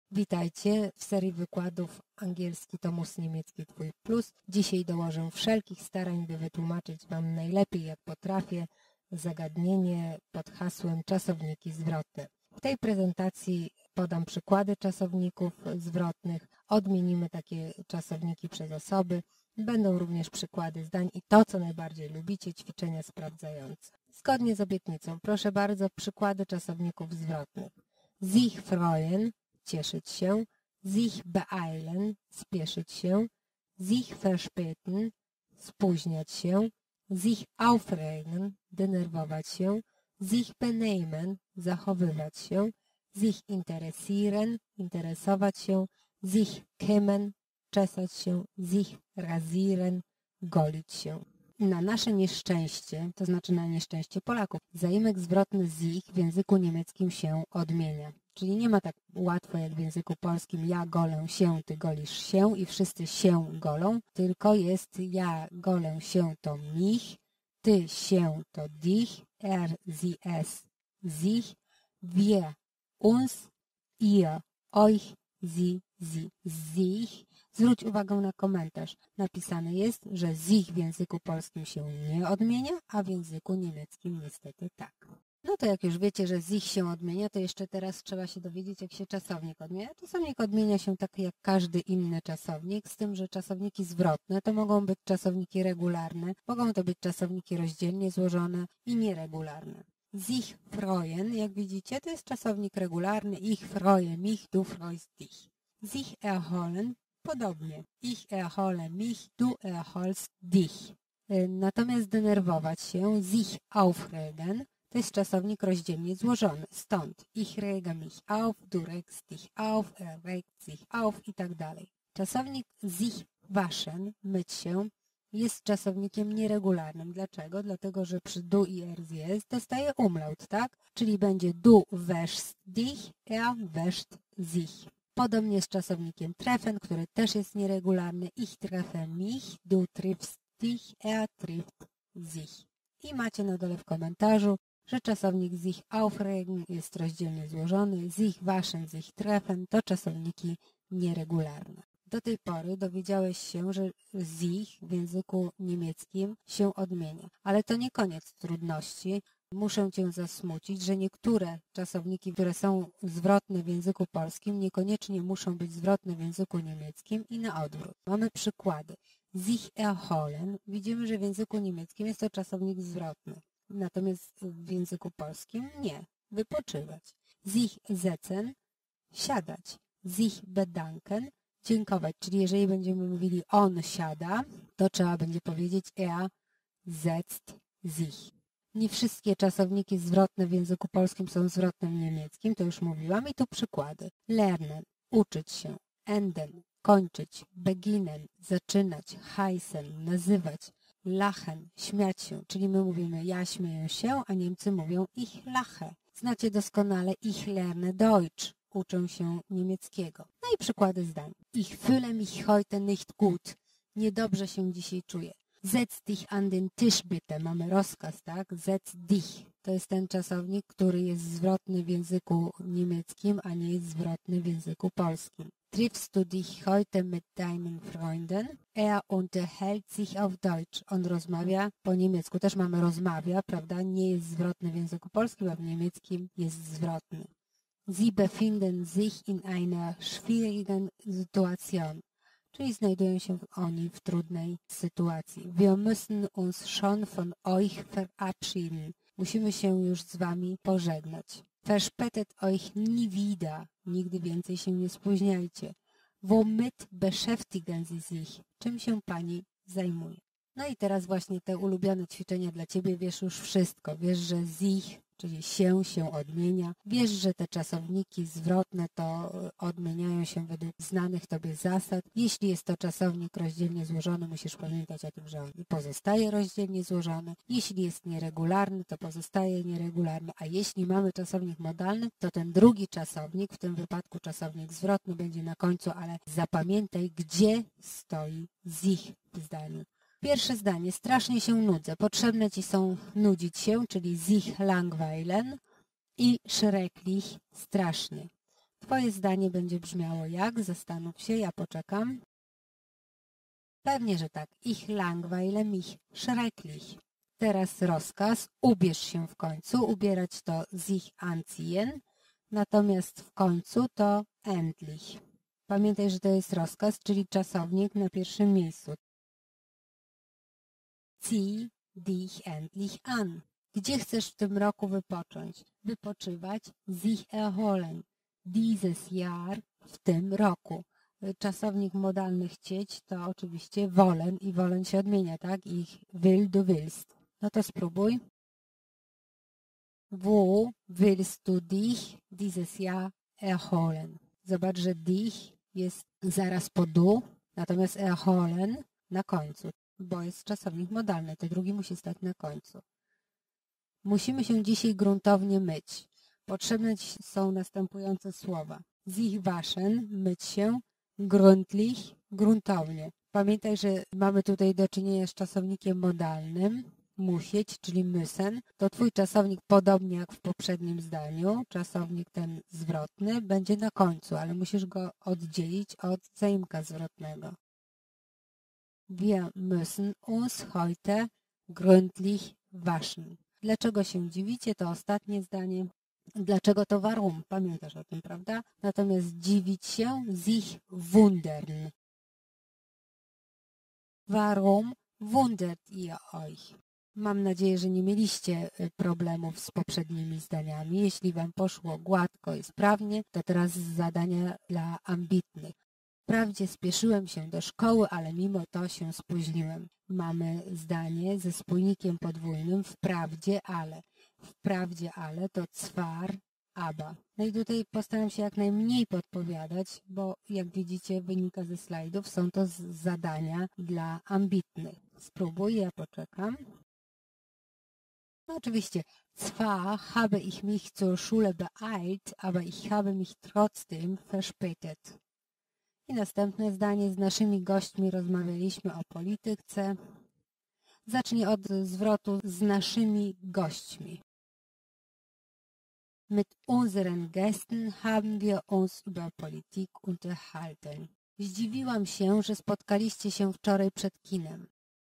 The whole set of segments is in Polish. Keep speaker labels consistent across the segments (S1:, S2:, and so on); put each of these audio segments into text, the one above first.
S1: Witajcie w serii wykładów Angielski Tomus Niemiecki Twój Plus. Dzisiaj dołożę wszelkich starań, by wytłumaczyć Wam najlepiej jak potrafię zagadnienie pod hasłem czasowniki zwrotne. W tej prezentacji podam przykłady czasowników zwrotnych, odmienimy takie czasowniki przez osoby, będą również przykłady zdań i to, co najbardziej lubicie, ćwiczenia sprawdzające. Zgodnie z obietnicą, proszę bardzo, przykłady czasowników zwrotnych. Sich freuen, cieszyć się, sich beeilen, spieszyć się, sich verspäten, spóźniać się, sich aufregen, denerwować się, sich benehmen, zachowywać się, sich interessieren, interesować się, sich kämmen, czesać się, sich rasieren, golić się. Na nasze nieszczęście, to znaczy na nieszczęście Polaków, zaimek zwrotny sich w języku niemieckim się odmienia. Czyli nie ma tak łatwo jak w języku polskim ja golę się, ty golisz się i wszyscy się golą, tylko jest ja golę się to mich, ty się to dich, sie es sich, wir uns, ihr euch, sie sich. Zwróć uwagę na komentarz. Napisane jest, że sich w języku polskim się nie odmienia, a w języku niemieckim niestety tak. No to jak już wiecie, że sich się odmienia, to jeszcze teraz trzeba się dowiedzieć, jak się czasownik odmienia. Czasownik odmienia się tak jak każdy inny czasownik, z tym, że czasowniki zwrotne to mogą być czasowniki regularne, mogą to być czasowniki rozdzielnie złożone i nieregularne. Sich freuen, jak widzicie, to jest czasownik regularny. Ich freue mich, du freust dich. Sich erholen, podobnie. Ich erhole mich, du erholst dich. Natomiast denerwować się, sich aufregen, to jest czasownik rozdzielnie złożony. Stąd ich rege mich auf, du regst dich auf, regt sich auf i tak dalej. Czasownik sich waschen, myć się, jest czasownikiem nieregularnym. Dlaczego? Dlatego, że przy du i jest dostaje umlaut, tak? Czyli będzie du wäschst dich, wäscht sich. Podobnie z czasownikiem treffen, który też jest nieregularny. Ich treffe mich, du triffst dich, trifft sich. I macie na dole w komentarzu, że czasownik sich aufregen jest rozdzielnie złożony, sich waschen, sich treffen to czasowniki nieregularne. Do tej pory dowiedziałeś się, że sich w języku niemieckim się odmienia. Ale to nie koniec trudności. Muszę Cię zasmucić, że niektóre czasowniki, które są zwrotne w języku polskim, niekoniecznie muszą być zwrotne w języku niemieckim i na odwrót. Mamy przykłady. Sich erholen. Widzimy, że w języku niemieckim jest to czasownik zwrotny. Natomiast w języku polskim nie. Wypoczywać. Sich setzen. Siadać. Sich bedanken. Dziękować. Czyli jeżeli będziemy mówili on siada, to trzeba będzie powiedzieć setzt sich. Nie wszystkie czasowniki zwrotne w języku polskim są zwrotne w niemieckim, to już mówiłam i tu przykłady. Lernen, uczyć się, enden, kończyć, beginnen, zaczynać, heißen, nazywać, lachen, śmiać się, czyli my mówimy ja śmieję się, a Niemcy mówią ich lache. Znacie doskonale ich lerne Deutsch, uczę się niemieckiego. No i przykłady zdań. Ich fühle mich heute nicht gut, niedobrze się dzisiaj czuję. Setz dich an den Tisch bitte. Mamy rozkaz, tak? Setz dich. To jest ten czasownik, który jest zwrotny w języku niemieckim, a nie jest zwrotny w języku polskim. Triffst du dich heute mit deinen Freunden? Unterhält sich auf Deutsch. On rozmawia po niemiecku. Też mamy rozmawia, prawda? Nie jest zwrotny w języku polskim, a w niemieckim jest zwrotny. Sie befinden sich in einer schwierigen Situation. Czyli znajdują się oni w trudnej sytuacji. Wir müssen uns schon von euch verabschieden. Musimy się już z wami pożegnać. Verspätet euch nie wieder. Nigdy więcej się nie spóźniajcie. Womit beschäftigen Sie sich? Czym się pani zajmuje? No i teraz właśnie te ulubione ćwiczenia dla ciebie. Wiesz już wszystko. Wiesz, że sich, czyli się odmienia. Wiesz, że te czasowniki zwrotne to odmieniają się według znanych tobie zasad. Jeśli jest to czasownik rozdzielnie złożony, musisz pamiętać o tym, że on pozostaje rozdzielnie złożony. Jeśli jest nieregularny, to pozostaje nieregularny. A jeśli mamy czasownik modalny, to ten drugi czasownik, w tym wypadku czasownik zwrotny, będzie na końcu, ale zapamiętaj, gdzie stoi sich w zdaniu. Pierwsze zdanie. Strasznie się nudzę. Potrzebne ci są nudzić się, czyli sich langweilen i schrecklich, strasznie. Twoje zdanie będzie brzmiało jak? Zastanów się, ja poczekam. Pewnie, że tak. Ich langweile mich schrecklich. Teraz rozkaz. Ubierz się w końcu. Ubierać to sich anziehen. Natomiast w końcu to endlich. Pamiętaj, że to jest rozkaz, czyli czasownik na pierwszym miejscu. Zieh dich endlich an. Gdzie chcesz w tym roku wypocząć? Wypoczywać. Sich erholen. Dieses Jahr, w tym roku. Czasownik modalny chcieć to oczywiście wollen i wollen się odmienia, tak? Ich will, du willst. No to spróbuj. Wo willst du dich dieses Jahr erholen? Zobacz, że dich jest zaraz po du, natomiast erholen na końcu, bo jest czasownik modalny, to drugi musi stać na końcu. Musimy się dzisiaj gruntownie myć. Potrzebne są następujące słowa. Sich waschen, myć się, gründlich, gruntownie. Pamiętaj, że mamy tutaj do czynienia z czasownikiem modalnym, musieć, czyli müssen. To twój czasownik, podobnie jak w poprzednim zdaniu, czasownik ten zwrotny, będzie na końcu, ale musisz go oddzielić od zaimka zwrotnego. Wir müssen uns heute gründlich waschen. Dlaczego się dziwicie? To ostatnie zdanie. Dlaczego to warum? Pamiętasz o tym, prawda? Natomiast dziwić się, sich wundern. Warum wundert ihr euch? Mam nadzieję, że nie mieliście problemów z poprzednimi zdaniami. Jeśli Wam poszło gładko i sprawnie, to teraz zadania dla ambitnych. Wprawdzie spieszyłem się do szkoły, ale mimo to się spóźniłem. Mamy zdanie ze spójnikiem podwójnym wprawdzie, ale. Wprawdzie, ale to zwar, aber. No i tutaj postaram się jak najmniej podpowiadać, bo jak widzicie wynika ze slajdów, są to zadania dla ambitnych. Spróbuj, ja poczekam. No oczywiście, zwar habe ich mich zur Schule beeilt, aber ich habe mich trotzdem verspätet. I następne zdanie. Z naszymi gośćmi rozmawialiśmy o polityce. Zacznij od zwrotu z naszymi gośćmi. Mit unseren Gästen haben wir uns über Politik unterhalten. Zdziwiłam się, że spotkaliście się wczoraj przed kinem.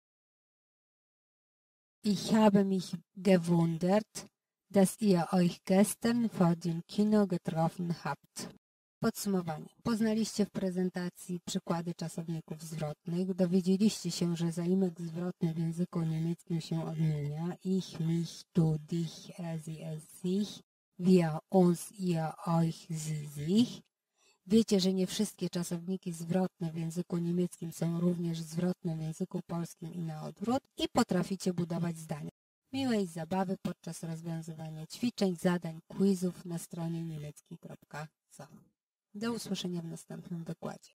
S1: Ich habe mich gewundert, dass ihr euch gestern vor dem Kino getroffen habt. Podsumowanie. Poznaliście w prezentacji przykłady czasowników zwrotnych. Dowiedzieliście się, że zaimek zwrotny w języku niemieckim się odmienia. Ich, mich, du, dich, er, sie, es, sich. Wir, uns, ihr, euch, sie, sich. Wiecie, że nie wszystkie czasowniki zwrotne w języku niemieckim są również zwrotne w języku polskim i na odwrót. I potraficie budować zdania. Miłej zabawy podczas rozwiązywania ćwiczeń, zadań, quizów na stronie niemiecki.co. Do usłyszenia w następnym wykładzie.